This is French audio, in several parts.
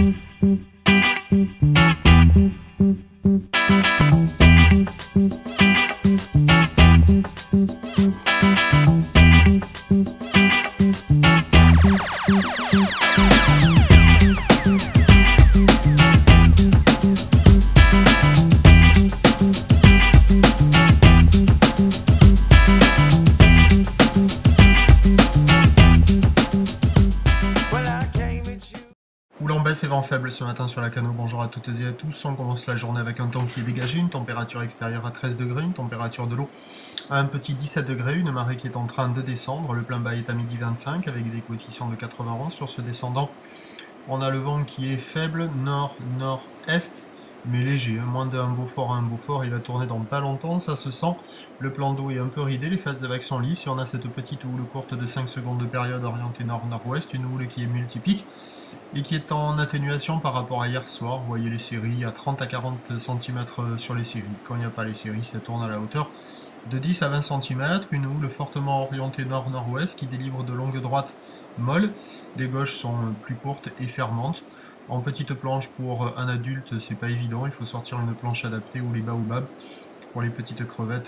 Houle en baisse et vent faible ce matin sur la Cano. Bonjour à toutes et à tous. On commence la journée avec un temps qui est dégagé, une température extérieure à 13 degrés, une température de l'eau à un petit 17 degrés, une marée qui est en train de descendre. Le plein bas est à midi 25 avec des coefficients de 91 sur ce descendant. On a le vent qui est faible, nord-nord-est, mais léger, moins de un Beaufort à un Beaufort, il va tourner dans pas longtemps, ça se sent. Le plan d'eau est un peu ridé, les phases de vague sont lisses, et on a cette petite houle courte de 5 secondes de période orientée nord-nord-ouest, une houle qui est multipique, et qui est en atténuation par rapport à hier soir. Vous voyez les séries à 30 à 40 cm sur les séries. Quand il n'y a pas les séries, ça tourne à la hauteur de 10 à 20 cm, une houle fortement orientée nord-nord-ouest qui délivre de longues droites molles. Les gauches sont plus courtes et fermantes. En petite planche pour un adulte, c'est pas évident, il faut sortir une planche adaptée ou les baobabs. Pour les petites crevettes,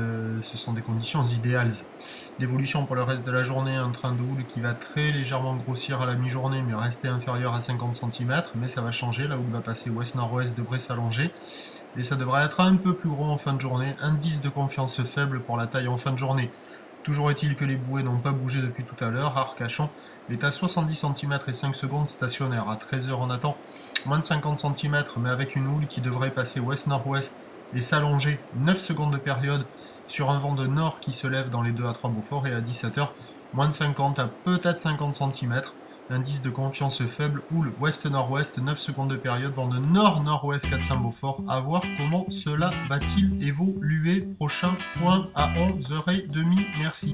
ce sont des conditions idéales. L'évolution pour le reste de la journée, un train de houle qui va très légèrement grossir à la mi-journée, mais rester inférieur à 50 cm, mais ça va changer, la houle va passer ouest-nord-ouest, devrait s'allonger, et ça devrait être un peu plus gros en fin de journée, indice de confiance faible pour la taille en fin de journée. Toujours est-il que les bouées n'ont pas bougé depuis tout à l'heure. Arcachon est à 70 cm et 5 secondes stationnaire. À 13h on attend moins de 50 cm, mais avec une houle qui devrait passer ouest-nord-ouest et s'allonger 9 secondes de période sur un vent de nord qui se lève dans les 2 à 3 Beaufort, et à 17h moins de 50 à peut-être 50 cm. Indice de confiance faible, houle ouest-nord-ouest, 9 secondes de période, vent de nord-nord-ouest 400 Beaufort. À voir comment cela va-t-il évoluer. Prochain point à 11h30. Merci.